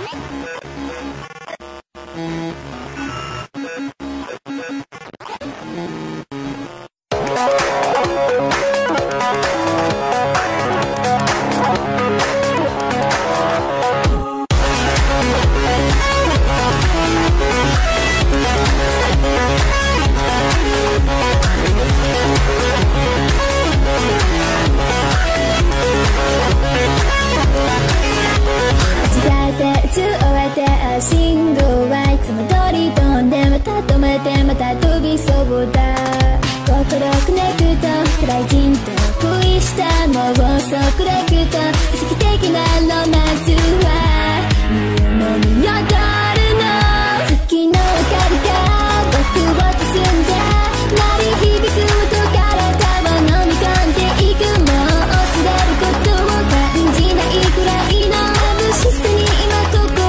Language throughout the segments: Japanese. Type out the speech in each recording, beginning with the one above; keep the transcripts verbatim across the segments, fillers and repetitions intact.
信号はいつも通り飛んでまた止めてまた飛びそうだ。心くねくと暗い陣と恋した妄想くれくと奇跡的なロマンスは夢に踊るの。月の明かりが僕を包んで鳴り響く音から体を飲み込んでいく。もう忘れることを感じないくらいの眩しさに今心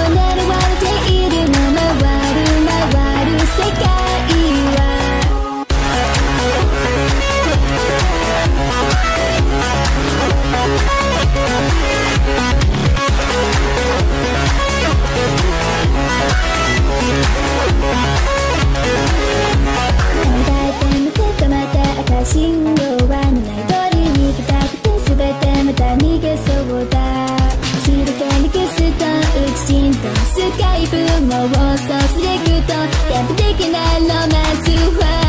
世界は赤信号はない通りに行きたくて全てまた逃げそうだ。走るけネクスト打ちちんとスカイプ妄想すれくとテンポ的なロマンスは